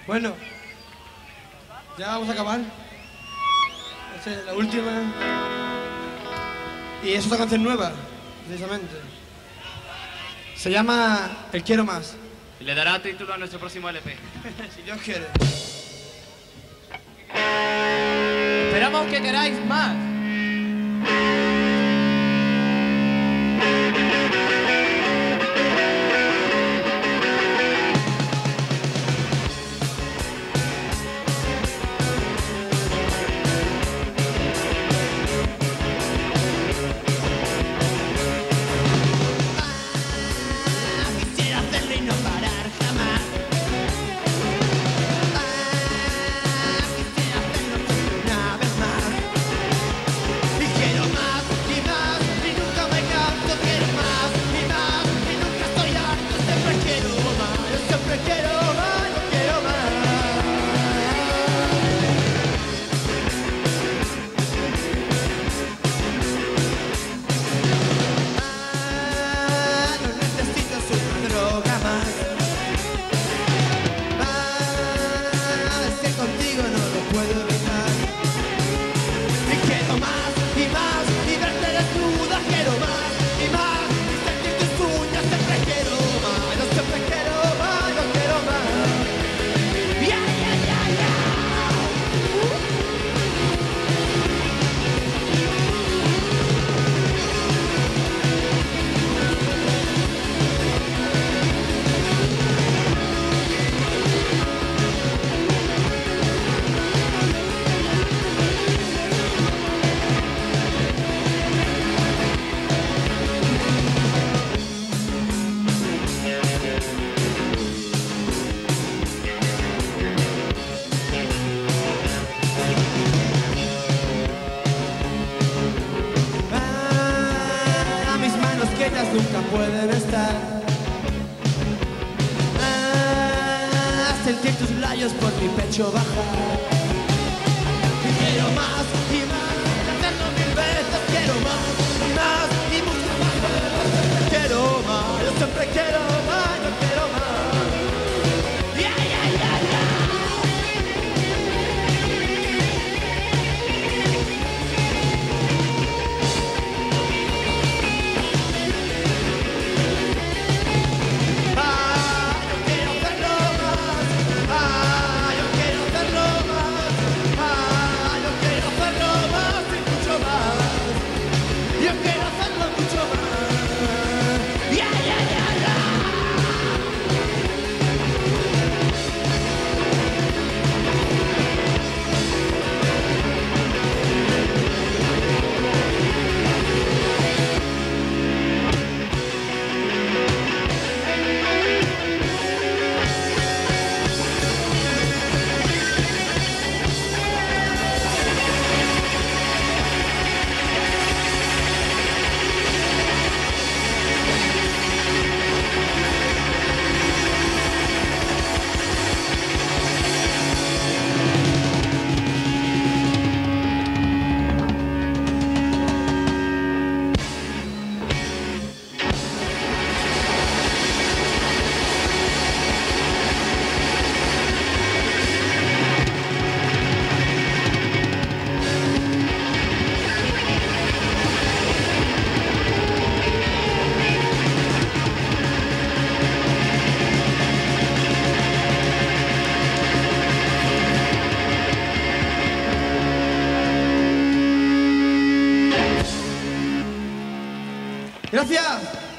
Bueno, ya vamos a acabar. Esta es la última. Y es otra canción nueva, precisamente. Se llama El Quiero Más. Y le dará título a nuestro próximo LP. Si Dios quiere. Esperamos que queráis más. Quisiera hacerlo y no parar jamás. Quisiera hacerlo siempre una vez más. Y quiero más y más y nunca me canso. Quiero más y más y nunca estoy harto. Siempre quiero más, yo siempre quiero más, yo quiero más. No necesito una droga más. Es que contigo no lo puedo evitar. Y quiero más y verte desnuda. Quiero más y sentir tus uñas. Siempre quiero más, yo siempre quiero más, yo quiero más. Yeah, yeah, yeah, yeah. Mis manos quietas nunca pueden estar. Sentir tus labios por mi pecho bajar. Y quiero más y más, hacerlo mil veces. Quiero más y mucho más. Quiero más, yo siempre quiero más, yo quiero más. Yeah, yeah, yeah, yeah. Yo quiero hacerlo más. Yo quiero hacerlo más. Yo quiero hacerlo más y mucho más. Yo quiero hacerlo mucho más. Yeah, yeah, yeah, yeah. Gracias.